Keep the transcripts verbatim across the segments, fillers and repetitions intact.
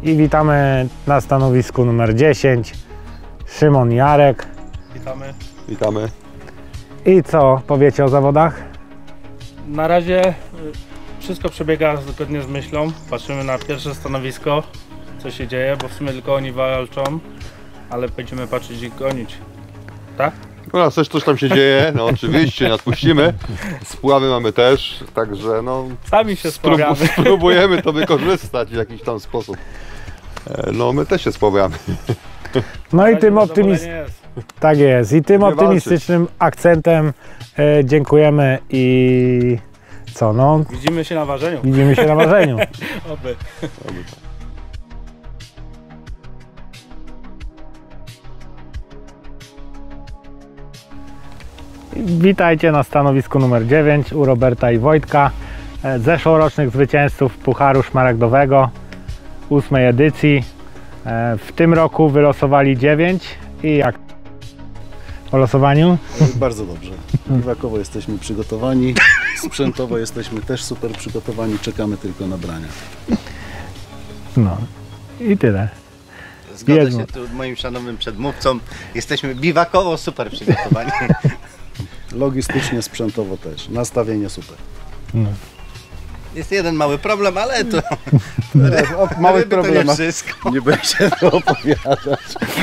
I witamy na stanowisku numer dziesięć. Szymon, Jarek. Witamy. Witamy. I co powiecie o zawodach? Na razie wszystko przebiega zgodnie z myślą. Patrzymy na pierwsze stanowisko, co się dzieje, bo w sumie tylko oni walczą, ale będziemy patrzeć i gonić. Tak? U nas też coś tam się dzieje, no oczywiście, nadpuścimy. Spławy mamy też, także no... Sami się spławiamy. Spróbujemy to wykorzystać w jakiś tam sposób. No my też się spławiamy. No i tym optymistycznym... Tak jest. I tym optymistycznym akcentem e, dziękujemy i co no? Widzimy się na ważeniu. Widzimy się na ważeniu. Oby. Oby. Witajcie na stanowisku numer dziewięć u Roberta i Wojtka, zeszłorocznych zwycięzców Pucharu Szmaragdowego ósmej edycji. W tym roku wylosowali dziewięć. I jak po losowaniu? Bardzo dobrze. Biwakowo jesteśmy przygotowani, sprzętowo jesteśmy też super przygotowani, czekamy tylko na brania. No i tyle. Zgodzę Jedno. się tu moim szanownym przedmówcą. Jesteśmy biwakowo super przygotowani. Logistycznie, sprzętowo też. Nastawienie super. No. Jest jeden mały problem, ale to... O małych to nie problemach wszystko. nie będzie to opowiadać.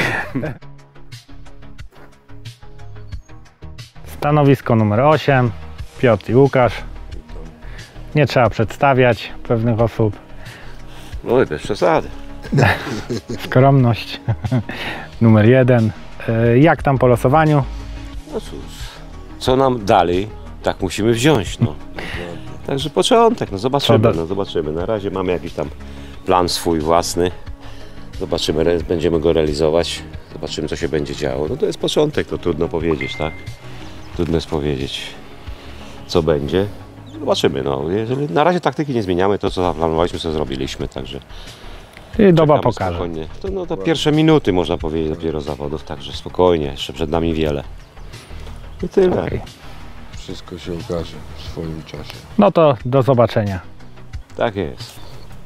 Stanowisko numer osiem. Piotr i Łukasz. Nie trzeba przedstawiać pewnych osób. No bez przesady. Skromność. Numer jeden. Jak tam po losowaniu? No cóż, co nam dalej, tak musimy wziąć, no. Także początek, no zobaczymy, no zobaczymy. Na razie mamy jakiś tam plan swój własny. Zobaczymy, będziemy go realizować. Zobaczymy, co się będzie działo. No to jest początek, to trudno powiedzieć, tak? Trudno jest powiedzieć, co będzie. Zobaczymy, no. Jeżeli na razie taktyki nie zmieniamy, to co zaplanowaliśmy, co zrobiliśmy, także... I doba pokaże. Spokojnie. To, no, to pierwsze minuty, można powiedzieć, dopiero zawodów, także spokojnie, jeszcze przed nami wiele. I tyle. Okay. Wszystko się okaże w swoim czasie. No to do zobaczenia. Tak jest.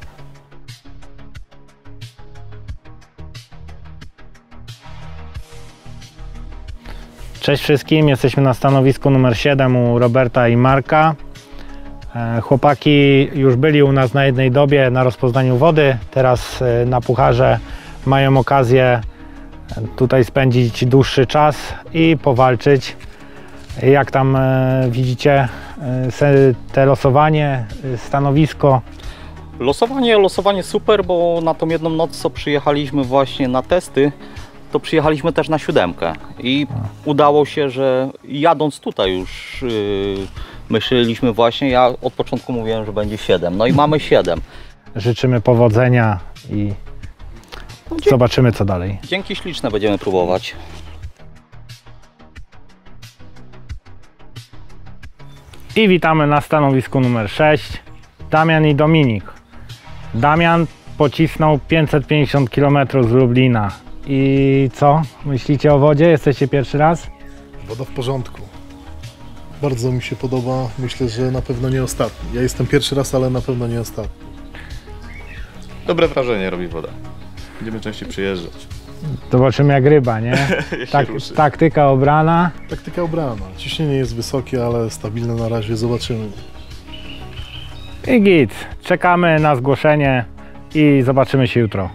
Cześć wszystkim, jesteśmy na stanowisku numer siedem u Roberta i Marka. Chłopaki już byli u nas na jednej dobie na rozpoznaniu wody, teraz na pucharze mają okazję tutaj spędzić dłuższy czas i powalczyć. Jak tam widzicie te losowanie, stanowisko? Losowanie, losowanie super, bo na tą jedną noc, co przyjechaliśmy właśnie na testy, to przyjechaliśmy też na siódemkę i udało się, że jadąc tutaj już yy, myśleliśmy właśnie, ja od początku mówiłem, że będzie siedem, no i mamy siedem. Życzymy powodzenia i zobaczymy, co dalej. Dzięki śliczne będziemy próbować. I witamy na stanowisku numer sześć. Damian i Dominik. Damian pocisnął pięćset pięćdziesiąt kilometrów z Lublina. I co? Myślicie o wodzie? Jesteście pierwszy raz? Woda w porządku. Bardzo mi się podoba. Myślę, że na pewno nie ostatni. Ja jestem pierwszy raz, ale na pewno nie ostatni. Dobre wrażenie robi woda. Będziemy częściej przyjeżdżać. Zobaczymy jak ryba, nie? Tak, taktyka obrana. Taktyka obrana. Ciśnienie jest wysokie, ale stabilne na razie. Zobaczymy. I git. Czekamy na zgłoszenie i zobaczymy się jutro.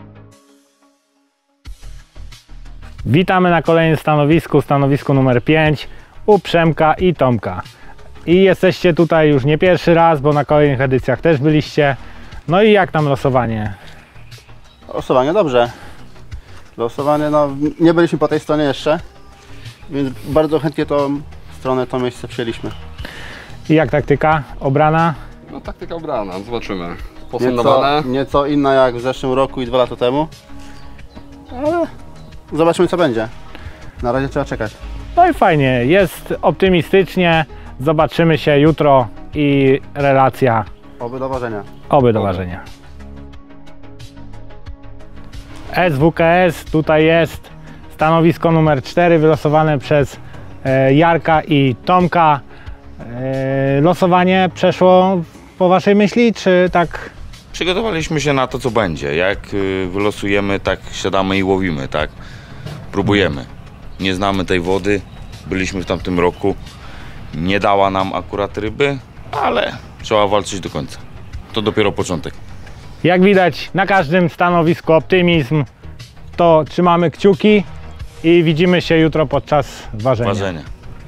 Witamy na kolejnym stanowisku, stanowisku numer pięć u Przemka i Tomka. I jesteście tutaj już nie pierwszy raz, bo na kolejnych edycjach też byliście. No i jak tam losowanie? Losowanie dobrze. Losowanie, no nie byliśmy po tej stronie jeszcze, więc bardzo chętnie tą stronę, to miejsce przyjęliśmy. I jak taktyka obrana? No taktyka obrana, zobaczymy. Nieco, nieco inna jak w zeszłym roku i dwa lata temu, ale zobaczymy co będzie. Na razie trzeba czekać. No i fajnie, jest optymistycznie. Zobaczymy się jutro i relacja. Oby do ważenia. Oby do ważenia. S W K S tutaj jest stanowisko numer cztery wylosowane przez Jarka i Tomka. Losowanie przeszło po waszej myśli, czy tak Przygotowaliśmy się na to, co będzie. Jak y, wylosujemy, tak siadamy i łowimy, tak? Próbujemy. Nie znamy tej wody. Byliśmy w tamtym roku. Nie dała nam akurat ryby, ale trzeba walczyć do końca. To dopiero początek. Jak widać, na każdym stanowisku optymizm. To trzymamy kciuki i widzimy się jutro podczas ważenia. Ważenie.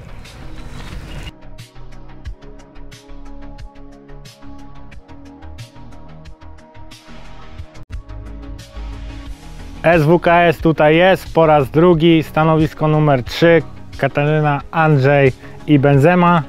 S W K S tutaj jest po raz drugi, stanowisko numer trzy, Katarzyna, Andrzej i Benzema.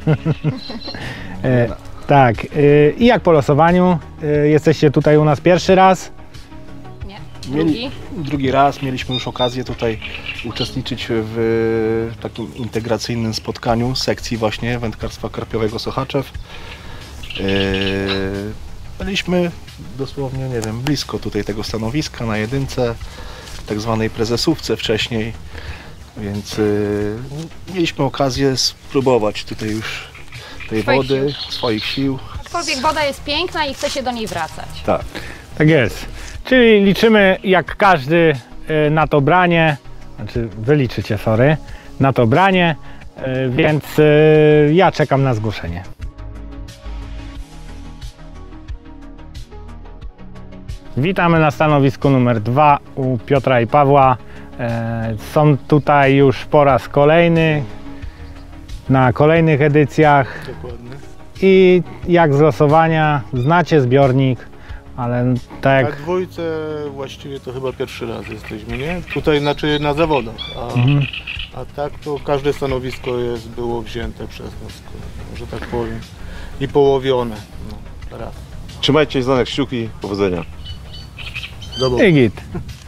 e, tak, e, i jak po losowaniu? E, jesteście tutaj u nas pierwszy raz? Nie, drugi. Drugi raz mieliśmy już okazję tutaj uczestniczyć w takim integracyjnym spotkaniu sekcji właśnie wędkarstwa karpiowego Sochaczew. E, byliśmy dosłownie, nie wiem, blisko tutaj tego stanowiska, na jedynce, tak zwanej prezesówce wcześniej, więc y, mieliśmy okazję spróbować tutaj już tej swoich wody, sił. swoich sił. Aczkolwiek woda jest piękna i chce się do niej wracać. Tak. Tak jest. Czyli liczymy jak każdy y, na to branie, znaczy wy liczycie, sorry, na to branie, y, więc y, ja czekam na zgłoszenie. Witamy na stanowisku numer dwa u Piotra i Pawła. E, są tutaj już po raz kolejny, na kolejnych edycjach. Dokładnie. I jak z losowania, znacie zbiornik, ale tak Na jak... dwójce właściwie to chyba pierwszy raz jesteśmy, nie? Tutaj znaczy na zawodach, a, Mhm. a tak to każde stanowisko jest, było wzięte przez nas, że tak powiem, i połowione. No, raz. Trzymajcie za kciuki, powodzenia. Dobra. I git.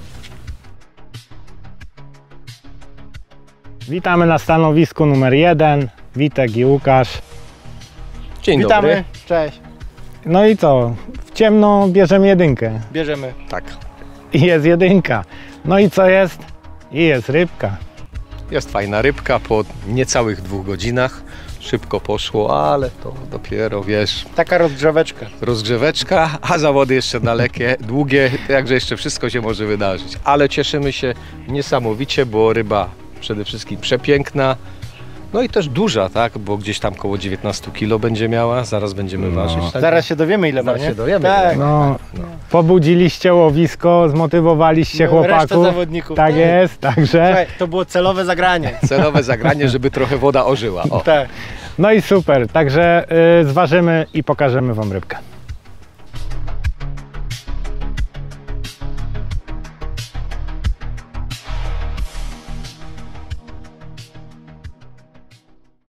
Witamy na stanowisku numer jeden, Witek i Łukasz. Dzień Witamy, dobry. cześć. No i co? W ciemno bierzemy jedynkę. Bierzemy. Tak. I jest jedynka. No i co jest? I jest rybka. Jest fajna rybka po niecałych dwóch godzinach. Szybko poszło, ale to dopiero, wiesz, Taka rozgrzeweczka. rozgrzeweczka, a zawody jeszcze dalekie, długie, także jeszcze wszystko się może wydarzyć. Ale cieszymy się niesamowicie, bo ryba przede wszystkim przepiękna, no i też duża, tak, bo gdzieś tam koło dziewiętnaście kilo będzie miała, zaraz będziemy No. ważyć. Tak? Zaraz się dowiemy ile ma, Zaraz nie? się dowiemy. Tak. ile ma. No, pobudziliście łowisko, zmotywowaliście No, resztę chłopaków. zawodników, Tak tak. jest, także... Słuchaj, to było celowe zagranie. Celowe zagranie, żeby trochę woda ożyła. O. Tak. No i super, także y, zważymy i pokażemy wam rybkę.